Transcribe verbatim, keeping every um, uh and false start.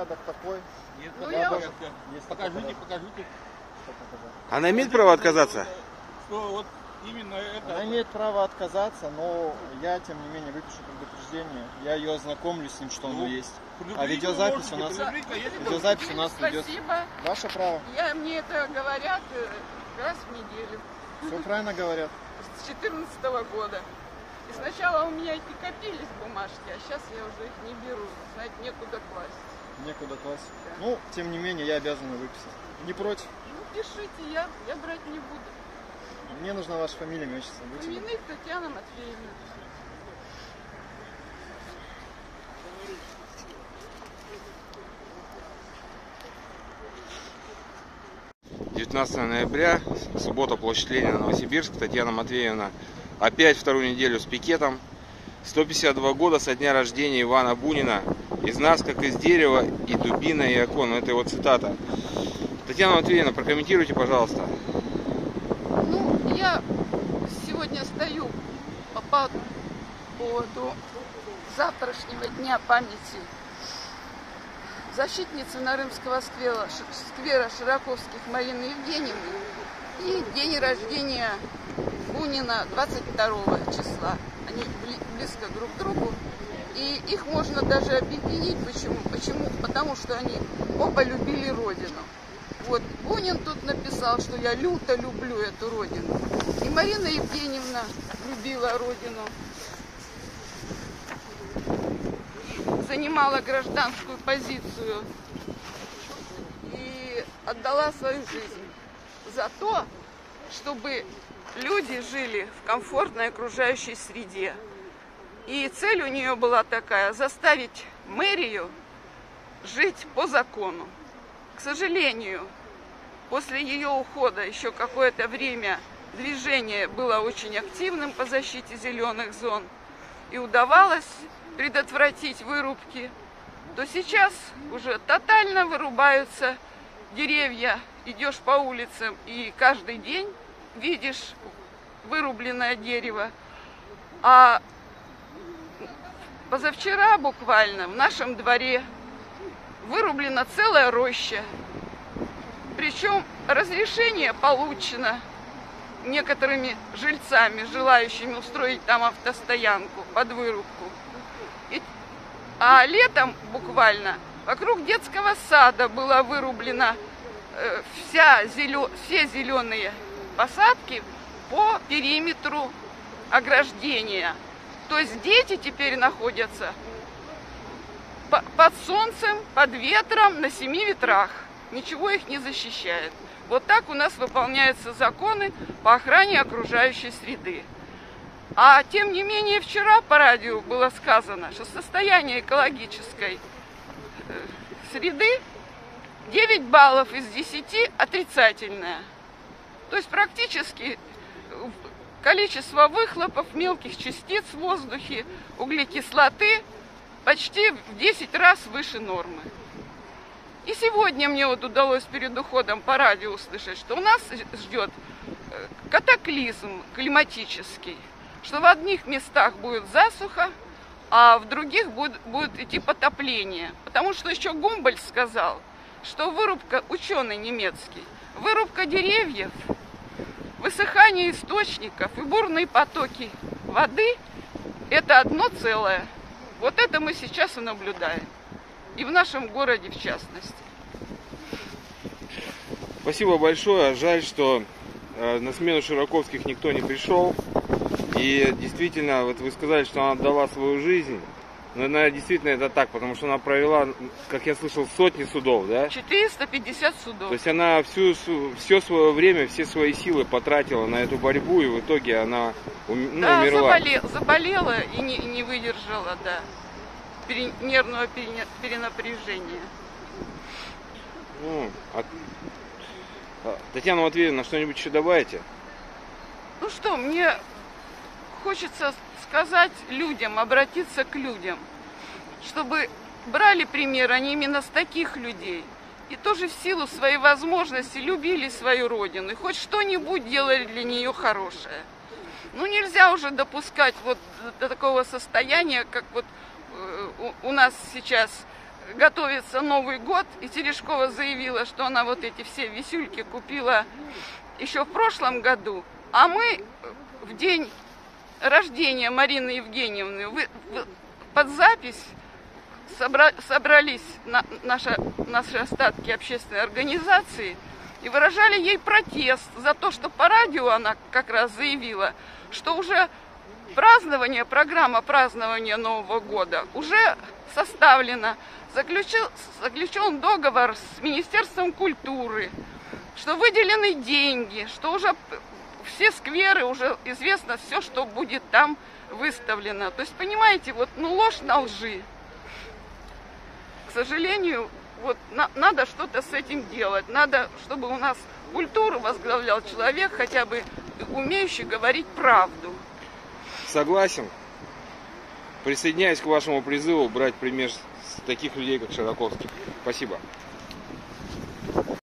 порядок такой. Нет, Ну, я я... покажите, Есть покажите, покажите. Она имеет право отказаться? Что вот именно это... Она имеет право отказаться, но я, тем не менее, выпишу предупреждение. Я ее ознакомлю с ним, что Ну, оно есть. А предупредить видеозапись вы у нас, можете, предупредить, а если видеозапись у нас идет. Спасибо. Ваше право. Я, мне это говорят э, раз в неделю. Все правильно говорят. С четырнадцатого года. И сначала у меня эти копились бумажки, а сейчас я уже их не беру. Знаете, некуда класть. Некуда класть. Ну, тем не менее, я обязан ее выписать. Не против? Ну, пишите, я, я брать не буду. Мне нужна ваша фамилия, имя, отчество. Будьте добры. Фоминых Татьяна Матвеевна. девятнадцатого ноября, суббота, площадь Ленина, Новосибирск. Татьяна Матвеевна опять вторую неделю с пикетом. сто пятьдесят два года со дня рождения Ивана Бунина. Из нас, как из дерева, и дубина, и окон. Ну, это его цитата. Татьяна Матвеевна, прокомментируйте, пожалуйста. Ну, я сегодня стою по поводу завтрашнего дня памяти защитницы Нарымского сквера, сквера Широковских Марины Евгеньевны и день рождения Бунина двадцать второго числа. Они близко друг к другу. И их можно даже объединить. Почему? Почему? Потому что они оба любили Родину. Вот Бунин тут написал, что я люто люблю эту Родину. И Марина Евгеньевна любила Родину. Занимала гражданскую позицию и отдала свою жизнь за то, чтобы люди жили в комфортной окружающей среде. И цель у нее была такая: заставить мэрию жить по закону. К сожалению, после ее ухода еще какое-то время движение было очень активным по защите зеленых зон и удавалось предотвратить вырубки, то сейчас уже тотально вырубаются деревья. Идешь по улицам и каждый день видишь вырубленное дерево. А позавчера буквально в нашем дворе вырублена целая роща. Причем разрешение получено некоторыми жильцами, желающими устроить там автостоянку под вырубку. И, а летом буквально вокруг детского сада была вырублена э, вся зелё, все зеленые посадки по периметру ограждения. То есть дети теперь находятся по, под солнцем, под ветром, на семи ветрах. Ничего их не защищает. Вот так у нас выполняются законы по охране окружающей среды. А тем не менее вчера по радио было сказано, что состояние экологической среды девять баллов из десяти отрицательное. То есть практически количество выхлопов, мелких частиц в воздухе, углекислоты почти в десять раз выше нормы. И сегодня мне вот удалось перед уходом по радио услышать, что у нас ждет катаклизм климатический, что в одних местах будет засуха, а в других будет, будет идти потопление. Потому что еще Гумбольдт сказал, что вырубка, ученый немецкий, вырубка деревьев, высыхание источников и бурные потоки воды – это одно целое. Вот это мы сейчас и наблюдаем. И в нашем городе в частности. Спасибо большое. Жаль, что э, на смену Широковских никто не пришел. И действительно, вот вы сказали, что она отдала свою жизнь. Но, наверное, действительно это так, потому что она провела, как я слышал, сотни судов, да? четыреста пятьдесят судов. То есть она всю, все свое время, все свои силы потратила на эту борьбу, и в итоге она ну, да, умерла. Заболе, заболела и не, не выдержала, да, пере, нервного пере, перенапряжения. Ну, а... Татьяна Матвеевна, что-нибудь еще добавите? Ну что, мне хочется сказать людям, обратиться к людям, чтобы брали пример они именно с таких людей. И тоже в силу своей возможности любили свою родину. И хоть что-нибудь делали для нее хорошее. Ну нельзя уже допускать вот до такого состояния, как вот у нас сейчас готовится Новый год, и Терешкова заявила, что она вот эти все висюльки купила еще в прошлом году, а мы в день рождения Марины Евгеньевны вы, вы, под запись собра, собрались на, наша, наши остатки общественной организации и выражали ей протест за то, что по радио она как раз заявила, что уже празднование, программа празднования Нового года уже составлена, заключил, заключен договор с Министерством культуры, что выделены деньги, что уже все скверы, уже известно все, что будет там выставлено. То есть, понимаете, вот ну, ложь на лжи. К сожалению, вот на, надо что-то с этим делать. Надо, чтобы у нас культуру возглавлял человек, хотя бы умеющий говорить правду. Согласен. Присоединяюсь к вашему призыву брать пример с таких людей, как Широковский. Спасибо.